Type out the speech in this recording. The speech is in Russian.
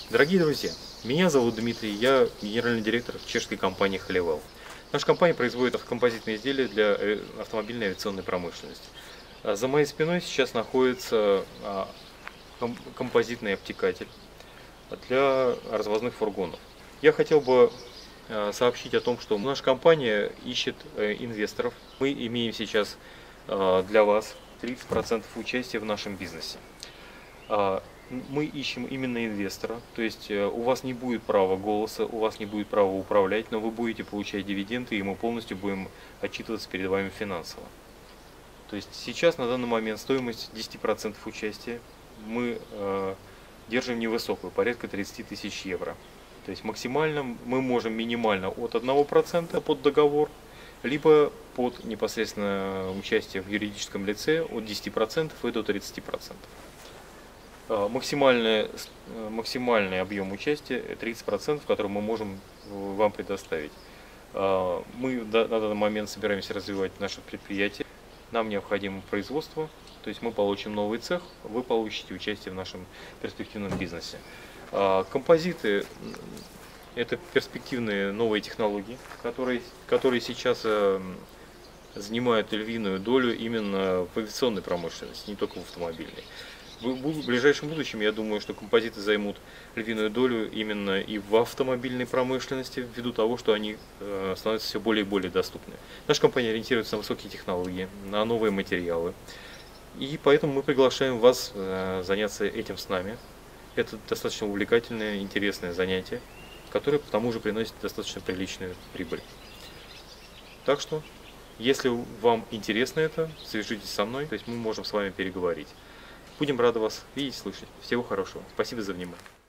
Дорогие друзья, меня зовут Дмитрий, я генеральный директор чешской компании Honeywell. Наша компания производит композитные изделия для автомобильной и авиационной промышленности. За моей спиной сейчас находится композитный обтекатель для развозных фургонов. Я хотел бы сообщить о том, что наша компания ищет инвесторов. Мы имеем сейчас для вас 30% участия в нашем бизнесе. Мы ищем именно инвестора, то есть у вас не будет права голоса, у вас не будет права управлять, но вы будете получать дивиденды, и мы полностью будем отчитываться перед вами финансово. То есть сейчас на данный момент стоимость 10% участия мы держим невысокую, порядка 30 тысяч евро. То есть максимально мы можем минимально от 1% под договор, либо под непосредственно участие в юридическом лице от 10% и до 30%. Максимальный объем участия 30%, который мы можем вам предоставить. Мы на данный момент собираемся развивать наше предприятие. Нам необходимо производство, то есть мы получим новый цех, вы получите участие в нашем перспективном бизнесе. Композиты – это перспективные новые технологии, которые сейчас занимают львиную долю именно в авиационной промышленности, не только в автомобильной. В ближайшем будущем, я думаю, что композиты займут львиную долю именно и в автомобильной промышленности, ввиду того, что они становятся все более и более доступны. Наша компания ориентируется на высокие технологии, на новые материалы. И поэтому мы приглашаем вас заняться этим с нами. Это достаточно увлекательное, интересное занятие, которое к тому же приносит достаточно приличную прибыль. Так что, если вам интересно это, свяжитесь со мной, то есть мы можем с вами переговорить. Будем рады вас видеть, слышать. Всего хорошего. Спасибо за внимание.